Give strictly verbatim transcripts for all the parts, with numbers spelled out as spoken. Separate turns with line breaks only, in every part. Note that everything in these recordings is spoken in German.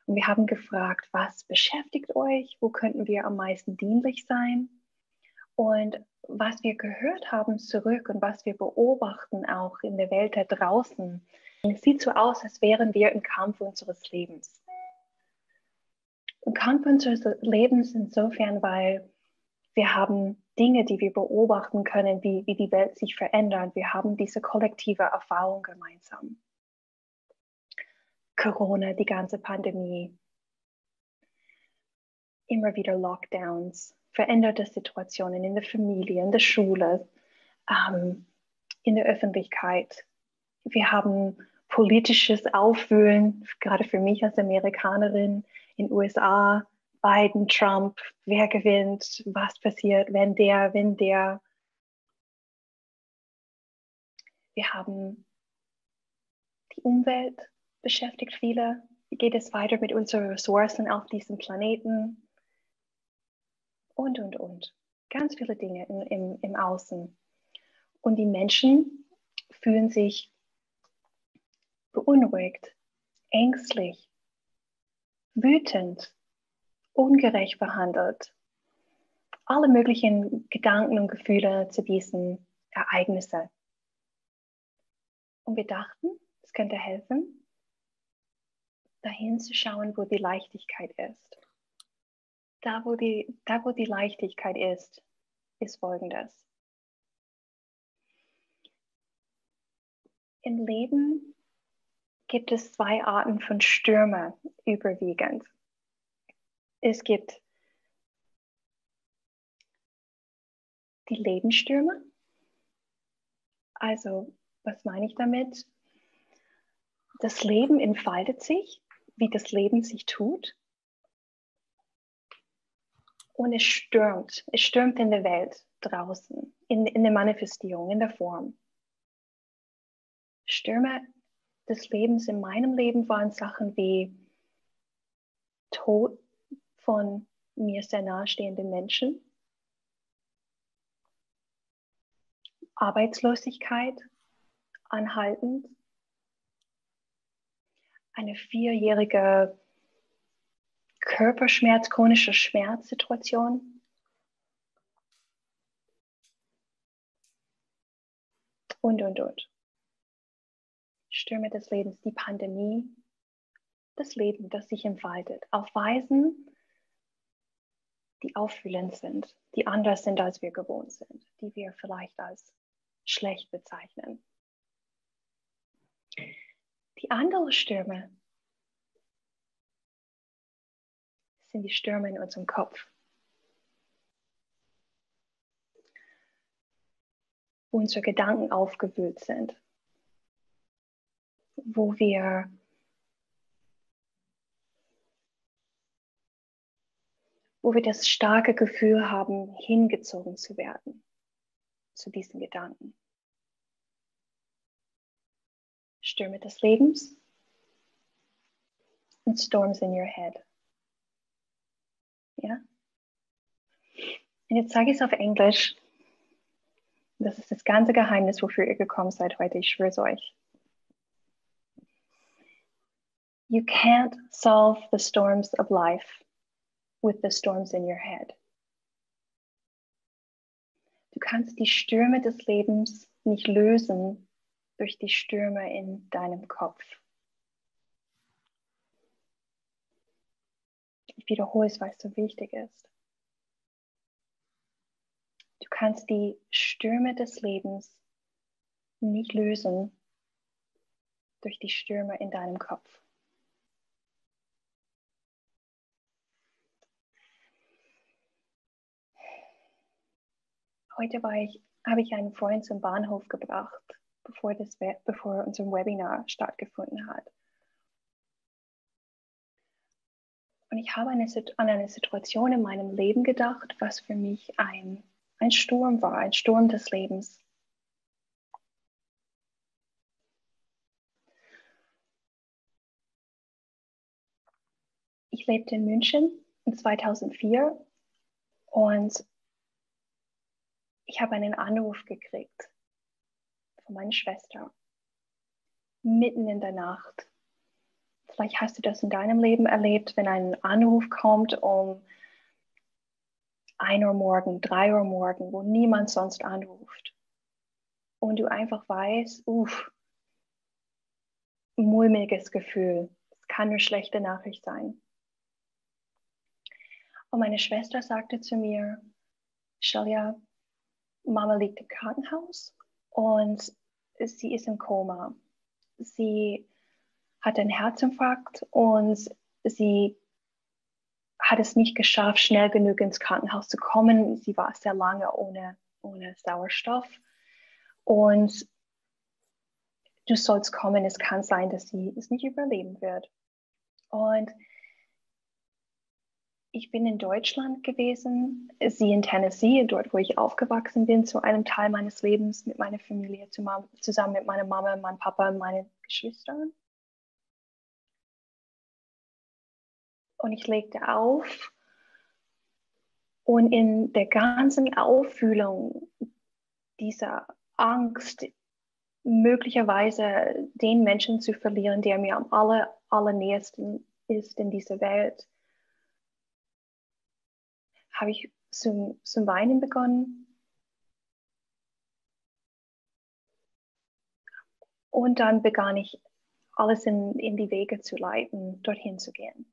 Und wir haben gefragt, was beschäftigt euch? Wo könnten wir am meisten dienlich sein? Und was wir gehört haben zurück und was wir beobachten auch in der Welt da draußen, es sieht so aus, als wären wir im Kampf unseres Lebens. Im Kampf unseres Lebens insofern, weil wir haben Dinge, die wir beobachten können, wie, wie die Welt sich verändert. Wir haben diese kollektive Erfahrung gemeinsam. Corona, die ganze Pandemie, immer wieder Lockdowns, veränderte Situationen in der Familie, in der Schule, ähm, in der Öffentlichkeit. Wir haben politisches Aufwühlen, gerade für mich als Amerikanerin in den U S A, Biden, Trump, wer gewinnt, was passiert, wenn der, wenn der. Wir haben die Umwelt beschäftigt viele. Wie geht es weiter mit unseren Ressourcen auf diesem Planeten? Und, und, und. Ganz viele Dinge im, im, im Außen. Und die Menschen fühlen sich beunruhigt, ängstlich, wütend, ungerecht behandelt. Alle möglichen Gedanken und Gefühle zu diesen Ereignissen. Und wir dachten, es könnte helfen, dahin zu schauen, wo die Leichtigkeit ist. Da, wo die, da, wo die Leichtigkeit ist, ist Folgendes. Im Leben gibt es zwei Arten von Stürmen überwiegend. Es gibt die Lebensstürme. Also, was meine ich damit? Das Leben entfaltet sich, wie das Leben sich tut. Und es stürmt. Es stürmt in der Welt draußen, in, in der Manifestierung, in der Form. Stürme des Lebens in meinem Leben waren Sachen wie Tod von mir sehr nahestehenden Menschen, Arbeitslosigkeit anhaltend, eine vierjährige Körperschmerz, chronische Schmerzsituation und, und, und. Stürme des Lebens, die Pandemie, das Leben, das sich entfaltet, auf Weisen, die auffühlend sind, die anders sind, als wir gewohnt sind, die wir vielleicht als schlecht bezeichnen. Die anderen Stürme sind die Stürme in unserem Kopf, wo unsere Gedanken aufgewühlt sind, wo wir wo wir das starke Gefühl haben, hingezogen zu werden zu diesen Gedanken. Stürme des Lebens und storms in your head. Ja? Und jetzt sage ich es auf Englisch. Das ist das ganze Geheimnis, wofür ihr gekommen seid heute. Ich schwöre es euch. You can't solve the storms of life with the storms in your head. Du kannst die Stürme des Lebens nicht lösen durch die Stürme in deinem Kopf. Ich wiederhole es, weil es so wichtig ist. Du kannst die Stürme des Lebens nicht lösen durch die Stürme in deinem Kopf. Heute war ich, habe ich einen Freund zum Bahnhof gebracht, bevor, das, bevor unser Webinar stattgefunden hat. Und ich habe eine, an eine Situation in meinem Leben gedacht, was für mich ein, ein Sturm war, ein Sturm des Lebens. Ich lebte in München in zweitausendvier und ich habe einen Anruf gekriegt von meiner Schwester, mitten in der Nacht, Vielleicht hast du das in deinem Leben erlebt, wenn ein Anruf kommt um ein Uhr morgen, drei Uhr morgen, wo niemand sonst anruft. Und du einfach weißt, uff, mulmiges Gefühl. Es kann eine schlechte Nachricht sein. Und meine Schwester sagte zu mir, Shelia, Mama liegt im Krankenhaus und sie ist im Koma. Sie hatte einen Herzinfarkt und sie hat es nicht geschafft, schnell genug ins Krankenhaus zu kommen. Sie war sehr lange ohne, ohne Sauerstoff. Und du sollst kommen, es kann sein, dass sie es nicht überleben wird. Und ich bin in Deutschland gewesen, sie in Tennessee, dort, wo ich aufgewachsen bin, zu einem Teil meines Lebens mit meiner Familie, zusammen mit meiner Mama, meinem Papa und meinen Geschwistern. Und ich legte auf und in der ganzen Auffühlung dieser Angst, möglicherweise den Menschen zu verlieren, der mir am aller, allernächsten ist in dieser Welt, habe ich zum, zum Weinen begonnen. Und dann begann ich, alles in, in die Wege zu leiten, dorthin zu gehen.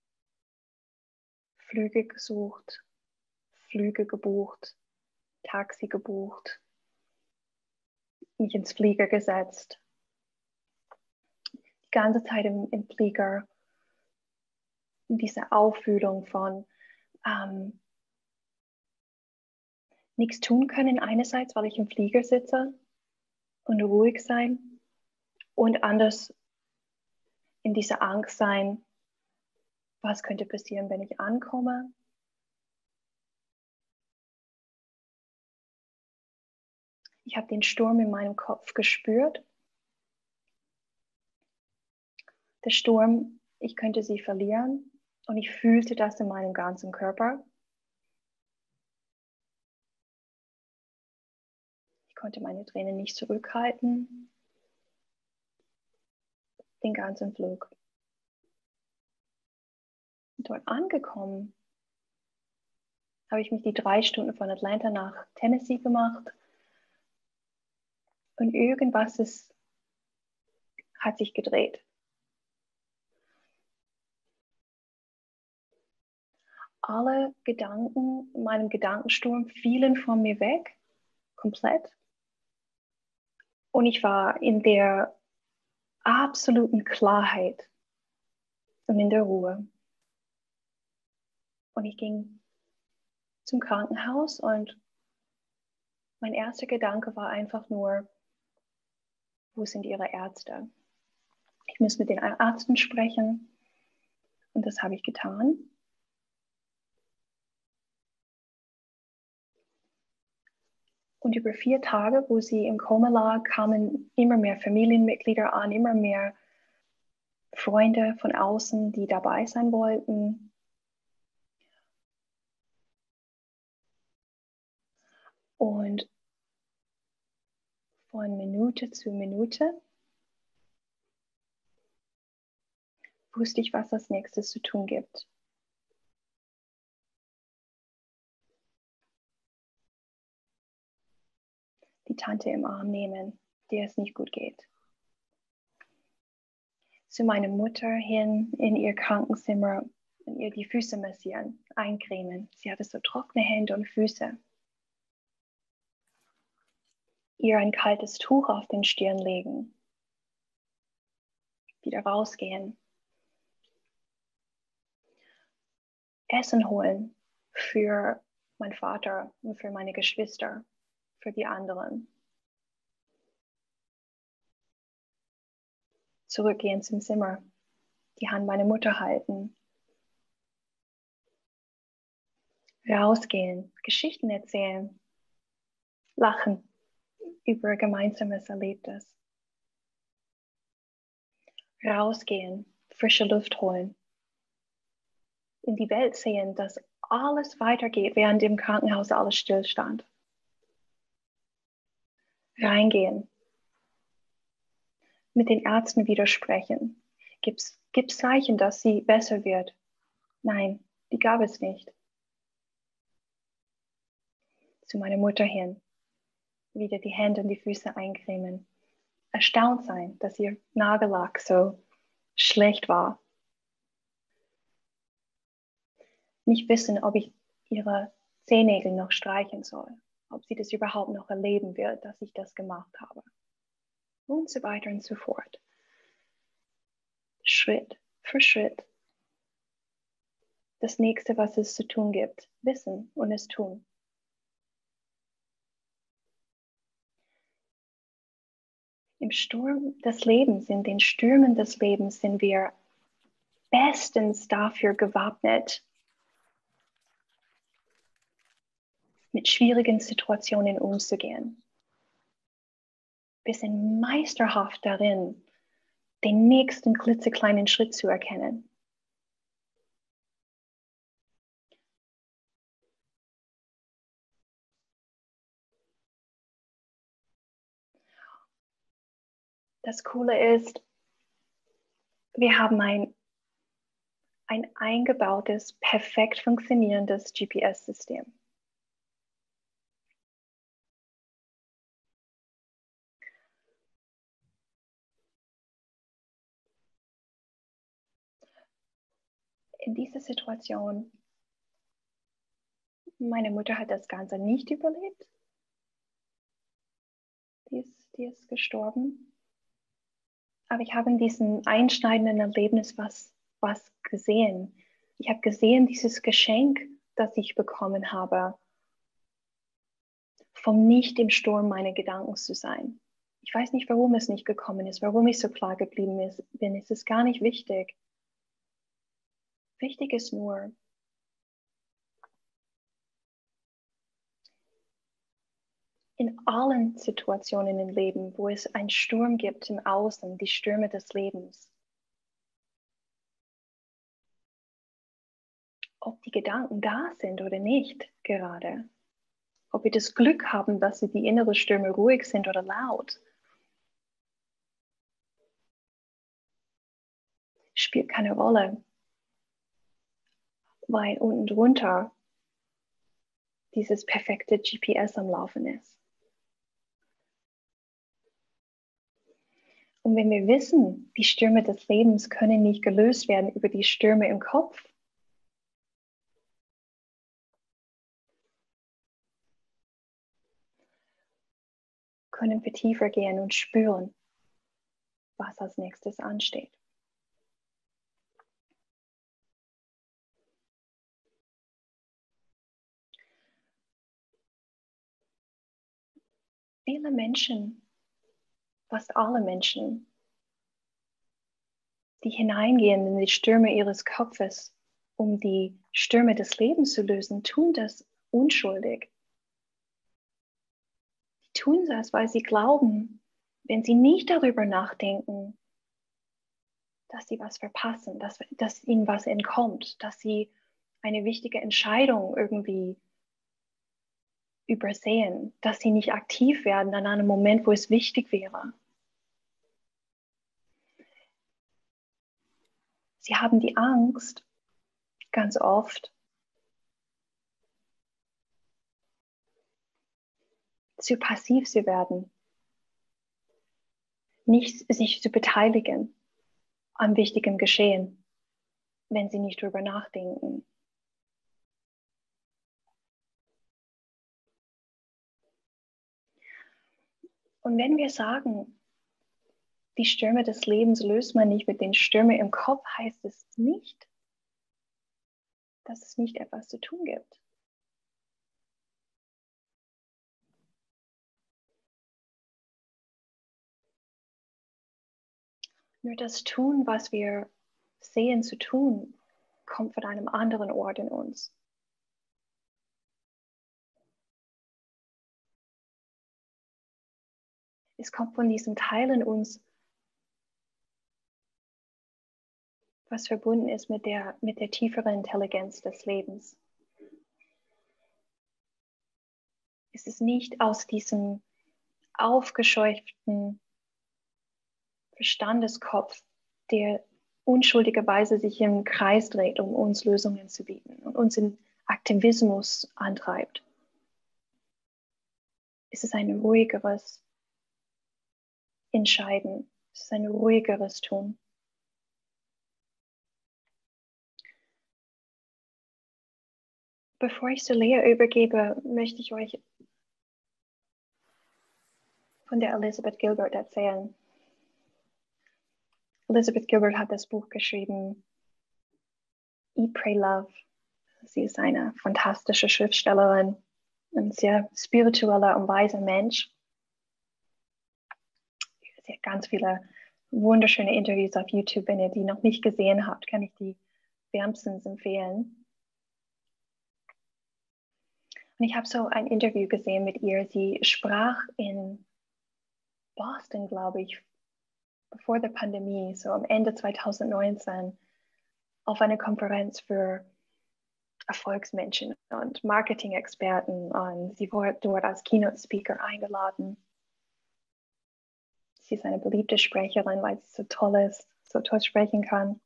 Flüge gesucht, Flüge gebucht, Taxi gebucht, mich ins Flieger gesetzt. Die ganze Zeit im, im Flieger, diese Auffühlung von ähm, nichts tun können einerseits, weil ich im Flieger sitze und ruhig sein und anders in dieser Angst sein, was könnte passieren, wenn ich ankomme. Ich habe den Sturm in meinem Kopf gespürt. Der Sturm, ich könnte sie verlieren und ich fühlte das in meinem ganzen Körper. Ich konnte meine Tränen nicht zurückhalten. Den ganzen Flug. Dort angekommen, habe ich mich die drei Stunden von Atlanta nach Tennessee gemacht. Und irgendwas ist, hat sich gedreht. Alle Gedanken in meinem Gedankensturm fielen von mir weg, komplett. Und ich war in der absoluten Klarheit und in der Ruhe. Und ich ging zum Krankenhaus und mein erster Gedanke war einfach nur, wo sind Ihre Ärzte? Ich muss mit den Ärzten sprechen. Und das habe ich getan. Und über vier Tage, wo sie im Koma lag, kamen immer mehr Familienmitglieder an, immer mehr Freunde von außen, die dabei sein wollten. Und von Minute zu Minute wusste ich, was als nächstes zu tun gibt. Die Tante im Arm nehmen, der es nicht gut geht. Zu meiner Mutter hin in ihr Krankenzimmer und ihr die Füße massieren, eincremen. Sie hatte so trockene Hände und Füße. Ihr ein kaltes Tuch auf den Stirn legen. Wieder rausgehen. Essen holen für meinen Vater und für meine Geschwister, für die anderen. Zurückgehen zum Zimmer, die Hand meiner Mutter halten. Rausgehen, Geschichten erzählen, lachen über gemeinsames Erlebtes. Rausgehen, frische Luft holen. In die Welt sehen, dass alles weitergeht, während im Krankenhaus alles stillstand. Reingehen. Mit den Ärzten widersprechen. Gibt Gibt es Zeichen, dass sie besser wird? Nein, die gab es nicht. Zu meiner Mutter hin, wieder die Hände und die Füße eincremen. Erstaunt sein, dass ihr Nagellack so schlecht war. Nicht wissen, ob ich ihre Zehennägel noch streichen soll, ob sie das überhaupt noch erleben wird, dass ich das gemacht habe. Und so weiter und so fort. Schritt für Schritt. Das nächste, was es zu tun gibt, wissen und es tun. Im Sturm des Lebens, in den Stürmen des Lebens sind wir bestens dafür gewappnet, mit schwierigen Situationen umzugehen. Wir sind meisterhaft darin, den nächsten klitzekleinen Schritt zu erkennen. Das Coole ist, wir haben ein, ein eingebautes, perfekt funktionierendes G P S-System. In dieser Situation, meine Mutter hat das Ganze nicht überlebt. Die ist, die ist gestorben. Aber ich habe in diesem einschneidenden Erlebnis was, was gesehen. Ich habe gesehen, dieses Geschenk, das ich bekommen habe, vom nicht im Sturm meiner Gedanken zu sein. Ich weiß nicht, warum es nicht gekommen ist, warum ich so klar geblieben bin. Es ist gar nicht wichtig. Wichtig ist nur, in allen Situationen im Leben, wo es einen Sturm gibt im Außen, die Stürme des Lebens, ob die Gedanken da sind oder nicht gerade, ob wir das Glück haben, dass die inneren Stürme ruhig sind oder laut, spielt keine Rolle, weil unten drunter dieses perfekte G P S am Laufen ist. Und wenn wir wissen, die Stürme des Lebens können nicht gelöst werden über die Stürme im Kopf, können wir tiefer gehen und spüren, was als nächstes ansteht. Viele Menschen, fast alle Menschen, die hineingehen in die Stürme ihres Kopfes, um die Stürme des Lebens zu lösen, tun das unschuldig. Die tun das, weil sie glauben, wenn sie nicht darüber nachdenken, dass sie was verpassen, dass, dass ihnen was entkommt, dass sie eine wichtige Entscheidung irgendwie übersehen, dass sie nicht aktiv werden an einem Moment, wo es wichtig wäre. Sie haben die Angst, ganz oft, zu passiv zu werden, nicht sich zu beteiligen an wichtigem Geschehen, wenn sie nicht drüber nachdenken. Und wenn wir sagen, die Stürme des Lebens löst man nicht mit den Stürmen im Kopf, heißt es nicht, dass es nicht etwas zu tun gibt. Nur das Tun, was wir sehen zu tun, kommt von einem anderen Ort in uns. Es kommt von diesem Teil in uns, was verbunden ist mit der, mit der tieferen Intelligenz des Lebens. Es ist nicht aus diesem aufgescheuchten Verstandeskopf, der unschuldigerweise sich im Kreis dreht, um uns Lösungen zu bieten und uns in Aktivismus antreibt. Es ist ein ruhigeres Entscheiden. Es ist ein ruhigeres Tun. Bevor ich zu Lea übergebe, möchte ich euch von der Elizabeth Gilbert erzählen. Elizabeth Gilbert hat das Buch geschrieben, Eat, Pray, Love. Sie ist eine fantastische Schriftstellerin, ein sehr spiritueller und weiser Mensch. Sie hat ganz viele wunderschöne Interviews auf YouTube. Wenn ihr die noch nicht gesehen habt, kann ich die wärmstens empfehlen. Und ich habe so ein Interview gesehen mit ihr. Sie sprach in Boston, glaube ich, vor der Pandemie, so am Ende zwanzig neunzehn, auf einer Konferenz für Erfolgsmenschen und Marketing-Experten. Und sie wurde dort als Keynote-Speaker eingeladen. Sie ist eine beliebte Sprecherin, weil sie so toll ist, so toll sprechen kann.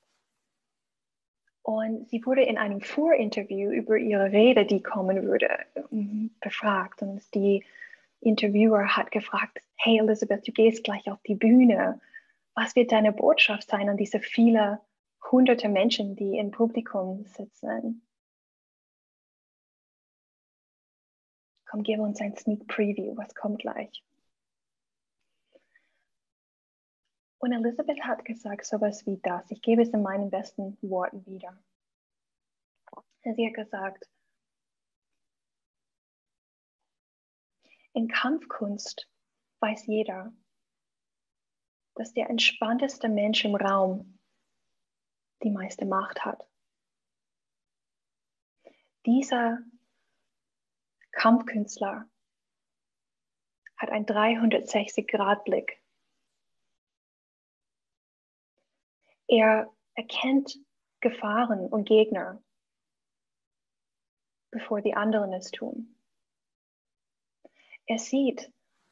Und sie wurde in einem Vorinterview über ihre Rede, die kommen würde, befragt. Und die Interviewer hat gefragt, hey Elizabeth, du gehst gleich auf die Bühne. Was wird deine Botschaft sein an diese viele hunderte Menschen, die im Publikum sitzen? Komm, gib uns ein Sneak Preview, was kommt gleich? Und Elizabeth hat gesagt sowas wie das. Ich gebe es in meinen besten Worten wieder. Sie hat gesagt, in Kampfkunst weiß jeder, dass der entspannteste Mensch im Raum die meiste Macht hat. Dieser Kampfkünstler hat einen dreihundertsechzig Grad Blick. Er erkennt Gefahren und Gegner, bevor die anderen es tun. Er sieht,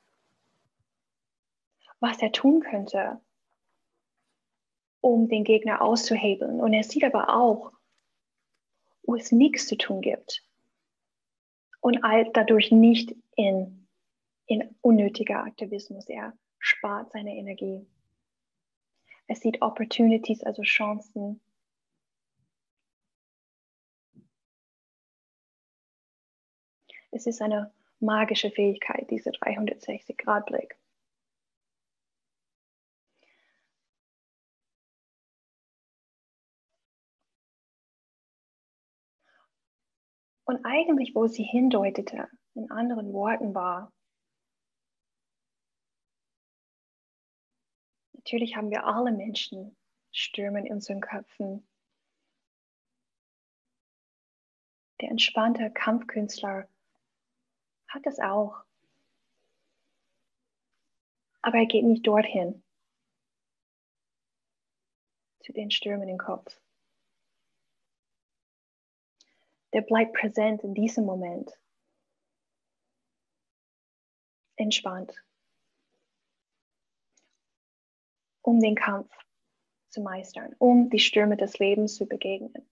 was er tun könnte, um den Gegner auszuhebeln. Und er sieht aber auch, wo es nichts zu tun gibt. Und eilt dadurch nicht in, in unnötiger Aktivismus. Er spart seine Energie. Er sieht Opportunities, also Chancen. Es ist eine magische Fähigkeit, dieser dreihundertsechzig Grad Blick. Und eigentlich, wo sie hindeutete, in anderen Worten war, natürlich haben wir alle Menschen Stürme in unseren Köpfen. Der entspannte Kampfkünstler hat es auch. Aber er geht nicht dorthin, zu den Stürmen im Kopf. Der bleibt präsent in diesem Moment. Entspannt. Um den Kampf zu meistern, um die Stürme des Lebens zu begegnen.